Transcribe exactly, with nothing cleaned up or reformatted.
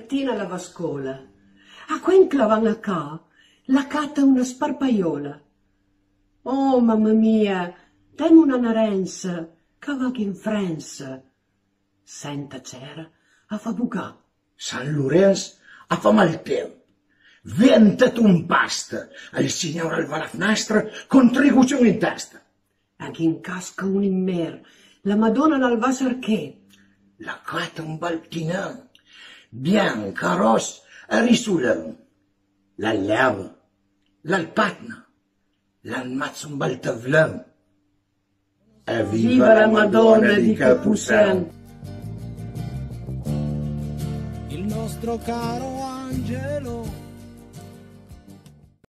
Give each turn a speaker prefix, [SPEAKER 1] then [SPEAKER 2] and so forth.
[SPEAKER 1] mattina alla vascola. A quen clavan a ca, la cata una sparpaiola. Oh, mamma mia, temo una narenza, che va in Francia. Senta c'era, a fa bucà.
[SPEAKER 2] San Lorenzo a fa mal tempo. Ventet un pasta, il signore al va la finestra, contribuzione in testa.
[SPEAKER 1] Anche in casca un immer, la Madonna dal vasarché.
[SPEAKER 2] La cata un baltinan, bianca, rossa, a risulan. La leva, l'alpatna, l'almazzo un baltavlan. E
[SPEAKER 1] Viva la Madonna di Capusan.
[SPEAKER 3] Il nostro caro angelo